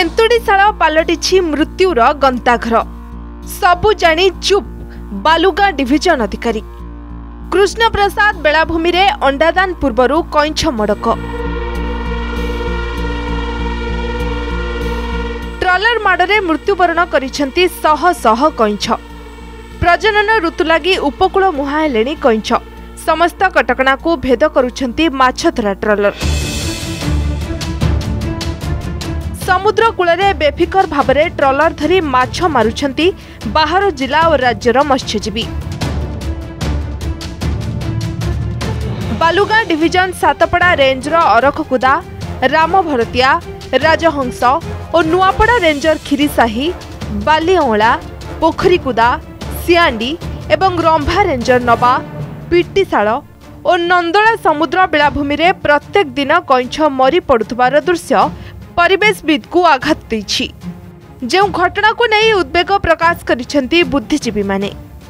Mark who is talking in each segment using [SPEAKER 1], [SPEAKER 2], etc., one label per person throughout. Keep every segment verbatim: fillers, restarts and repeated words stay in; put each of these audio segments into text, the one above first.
[SPEAKER 1] ଏନ୍ତୁଡ଼ିଶାଳ ପାଲଟିଛି ମୃତ୍ୟୁର ଗନ୍ତାଘର। ସବୁ ଜାଣି ଚୁପ୍ ବାଲୁଗାଁ ଡିଭିଜନ ଅଧିକାରୀ। କୃଷ୍ଣପ୍ରସାଦ ବେଳାଭୂମିରେ ଅଣ୍ଡାଦାନ ପୂର୍ବରୁ କଇଁଛ ମଡ଼କ। ट्रलर माड़े मृत्युवरण करिसेंती शह शह कइंछ। प्रजनन ऋतु लगी उपकूल मुहां हेलेनी कइंछ। समस्त कटकणा को भेद करुछंती माछधरा ट्रलर। समुद्र कूलरे बेफिकर भावरे ट्रलर धरी माछ मारुछंती बाहर जिला और राज्यर मत्स्यजीवी। बालुगां डिविजन सातपड़ा रेंजर अरखकुदा, रामभरतिया, राजहंस और नुआपड़ा रेंजर खिरीसाही, बालीअंला, पोखरीकुदा, सियांडी एवं रंभा रेंजर नबा, पिट्टीशाल और नंदला समुद्र बेलाभूमि रे प्रत्येक दिन कइंछ मरी पड़ुथबार दृश्य परिवेशविद को आघात देछि। जो घटना को नहीं उद्वेग प्रकाश करिसेंती बुद्धिजीवी माने।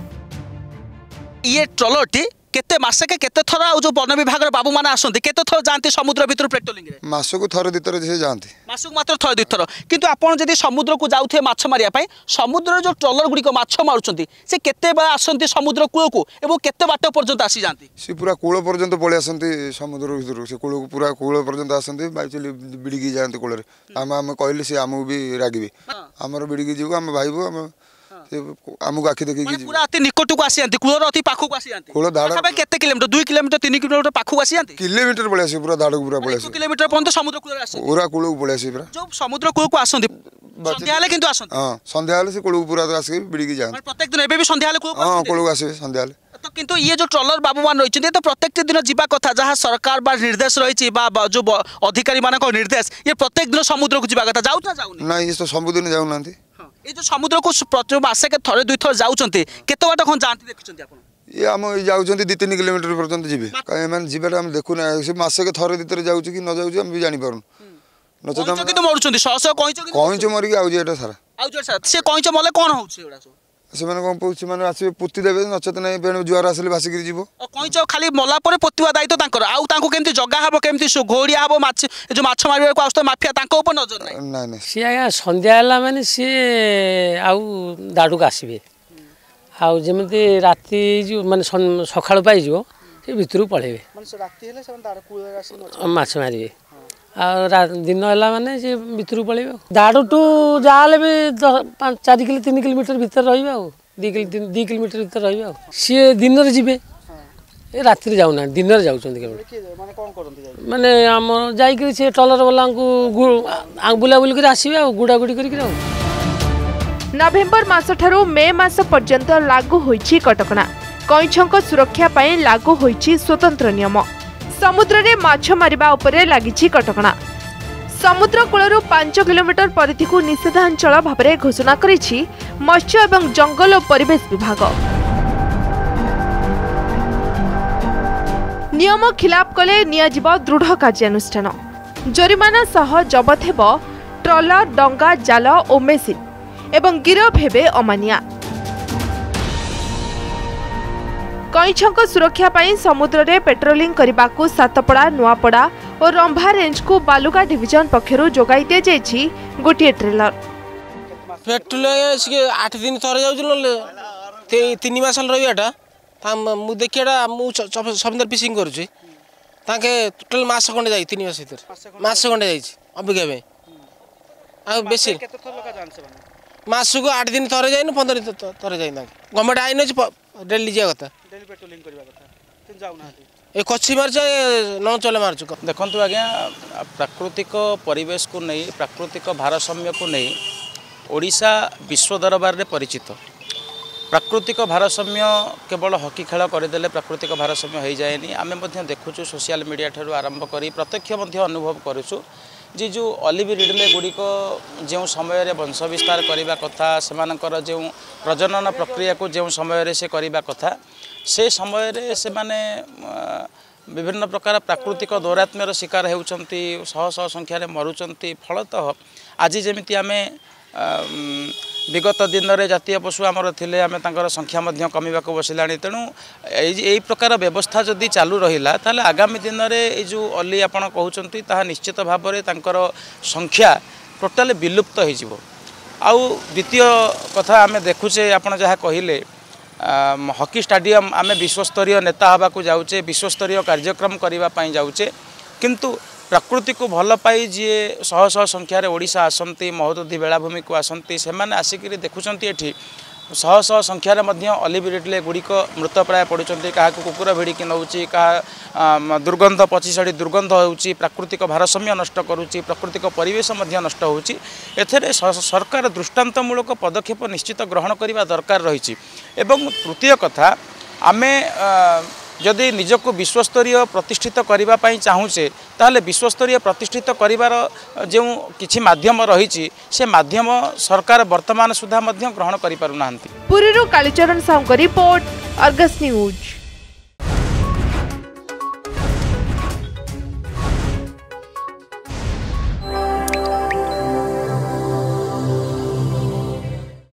[SPEAKER 2] ये ट्रलरटी केते मासे के केते थरा जो वन विभाग बाबू माने आसंती केते थर जानती समुद्र भीतर पेट्रोलिंग रे
[SPEAKER 3] मासको थर दितर जे जानती
[SPEAKER 2] मासको मात्र थर दितर। किंतु आपण जदी समुद्र को जाउथे माछ मारिया पई समुद्र जो ट्रलर गुडी को माछ मारुचंती से केते बा आसंती समुद्र कूल को एवं केते बाट पर्यंत आसी जानती
[SPEAKER 3] से पूरा कूल पर्यंत पळे आसंती समुद्र भीतर से कूल को पूरा कूल पर्यंत आसंती बाइचली बिडिगी जानती कूल रे हम हम कहले से हमु भी रागिबे हमर बिडिगी जीव हम भाईबो हम आमको आखि देखि
[SPEAKER 2] माने पूरा अति निकट को आसी जानती कूलर अति पाखो को आसी जानती
[SPEAKER 3] कूल धाड़
[SPEAKER 2] केते किलोमीटर दो किलोमीटर तीन किलोमीटर पाखो आसी जानती
[SPEAKER 3] किलोमीटर पळे आसी पूरा धाड़ पूरा पळे आसी
[SPEAKER 2] किलोमीटर पर्यंत समुद्र कूल आसी
[SPEAKER 3] पूरा कूल को पळे आसी पूरा जो
[SPEAKER 2] समुद्र कूल को आसंती संध्या हाले किंतु आसंती हां
[SPEAKER 3] संध्या हाले से कूल को पूरा आसी बिडिगी जान
[SPEAKER 2] प्रत्येक दिन एबे भी संध्या हाले कूल
[SPEAKER 3] हां कूल को आसी संध्या हाले
[SPEAKER 2] तो किंतु ये जो ट्रलर बाबू मान रही तो प्रत्येक दिन जीवा कथा जहाँ सरकार बा निर्देश रही जो अधिकारी मान निर्देश ये प्रत्येक दिन समुद्र को जीवा कथा जाऊ ना जाऊ
[SPEAKER 3] ना ये तो समुद्र नहीं जाऊ नांती
[SPEAKER 2] ये जो समुद्र को प्रति मासे के थरे दुई थर जाउचंती केते बाटा कोन जानती देखुचंती आपण
[SPEAKER 3] ये हम जाउचंती दो तीन किलोमीटर पर्यंत जीवे काहे माने जीवाटा हम देखु ना से मासे के थरे दितर जाउची कि न जाउची हम भी जानि पारुन नचत हम
[SPEAKER 2] तो मरुचंती सह सह कहिच कि
[SPEAKER 3] कहिच मरि के आउजी एटा सारा
[SPEAKER 2] आउजी सारा से कहिच मले कोन होउछ एडा सब
[SPEAKER 3] से माने कोन पुछि माने आसी पुत्ति देबे नचत नै बेन जुआर आसले भासी गिर जीवो
[SPEAKER 2] कहिच खाली मला परे पोतिवा दायित्व तांकर आउ तांको केमती जगा हबो केमती सो घोड़िया हबो माछ जो माछ मारिबा को आउस माफिया तांको ऊपर नजर नै
[SPEAKER 3] नै नै
[SPEAKER 4] सी आया संध्या हला माने सी आउ दाडू का आसीबे आउ जेमती राती जो माने सखाळ पाई जो से भितरु पळेबे
[SPEAKER 2] माने से राती हेले से दाडू कूल आसी
[SPEAKER 4] माछ मारिबे आ दिन है माने से भितर पड़े दाड़ू टू जाले भी चार किलो तीन किलोमीटर भीतर रही दि दि किलोमीटर भीतर रही सी दिन रे जीवे राति जाऊना दिन रे जाऊँ माने आम जाइए से ट्रलर वाला बुला बुल कर आसवे आ गुड़ा गुड़ी कर
[SPEAKER 1] नवेम्बर मास ठारू मे मास पर्यंत लागू होइछि कटकणा। कइंछक सुरक्षा पई लागू होइछि स्वतंत्र नियम। समुद्र रे माछ मारिबा उपरे लागिछि कटकणा। समुद्र कूलरू पांच किलोमीटर परिधि को निषेधांचल भावरे घोषणा करिछि मत्स्य एवं जंगल और परिवेश विभाग। नियम खिलाफ कले नियाजिब दृढ़ कार्यानुष्ठान। जरिमाना सह जबत हेब ट्रलर, डंगा, जाल और मेसिन एवं गिरफ हेबे अमानिया। कइंछक सुरक्षा पई समुद्र रे पेट्रोलिंग करने को सातपड़ा, नुआपड़ा और रंभा रेंज को बालुगां डिविजन पक्षरु जोगाई दे जाइछि गोटिए ट्रेलर।
[SPEAKER 5] पेट्रोल आठ दिन थरे जाउछ तीन मास रहियाटा मु देखियाटा मु समुद्र फिशिंग करूछि ताके टोटल मास खंडे जाई तीन मास भीतर मास खंडे जाई अबिका में आ बेसी केते थर लगा जानसे मास को आठ दिन थरे जाई न पंद्रह दिन थरे जाई ना गवर्नमेंट आइन अछि डेली जिया कथा डेली पेट्रोलिंग करबा कथा तिन जाउ ना ए कच्ची मारछ न चले मारछ
[SPEAKER 6] देखंतु आज्ञा प्राकृतिक परिवेश को नहीं प्राकृतिक भारसाम्य को नहीं ओडिशा विश्व दरबार रे परिचित। प्राकृतिक भारसाम्य केवल हॉकी खेल करदेले प्राकृतिक भारसाम्य हो जाएनी। आमे मध्य देखुचु सोशल मीडिया ठारू आरंभ करी प्रत्यक्ष मध्य अनुभव करूछु जी जो ऑलिव रिडले गुड़िक जो समय वंश विस्तार करने कथा से जो प्रजनन प्रक्रिया को जो समय से करने कथा से समय से माने विभिन्न प्रकार प्राकृतिक दौरात्म्यर शिकार होउचंती शह शह संख्यार मरुचंती। फलतः आज जमी आम विगत दिन में जातीय पशु आमर थिले आमे तांकर संख्या मध्य कमिबा को बसिलाणी। तेणु यही प्रकार व्यवस्था जदि चालू रहिला ताले आगामी दिन में ये जो अली आपण कहउचंती ताहा निश्चित भाव में तांकर संख्या टोटाली विलुप्त हो। आउ द्वितीय कथा आम देखुचे आपण जहाँ कहले हॉकी स्टाडियम आम विश्वस्तरीय नेता हवा को जाऊे विश्वस्तरीय कार्यक्रम करने जाऊे किंतु प्रकृति को भल पाई जी शह शह संख्यार ओडिशा आसती महोदधि बेलाभूमि को आसती से आसिक देखुंट ये शह शह संख्यार अलिबिरेटले गुड़िक मृतप्राय पड़ुंट क्या कुकुर भिड़िक नौ क्या दुर्गंध पचिशड़ी दुर्गंध हो प्राकृतिक भारसाम्य नष्ट करुच्ची प्राकृतिक परिवेश नष्ट होची एथेरे सरकार दृष्टांतमूलक पदक्षेप निश्चित ग्रहण करने दरकार रही। एवं तृतीय कथा आमे जदि निजक विश्वस्तरीय प्रतिष्ठित करने चाहूचे ताहले विश्वस्तरीय प्रतिष्ठित करिवार जो किछि माध्यम रही से माध्यम सरकार वर्तमान सुधा ग्रहण करि पारु नाहंती।
[SPEAKER 1] पुरीरू Kalicharan Sahu report Argus news.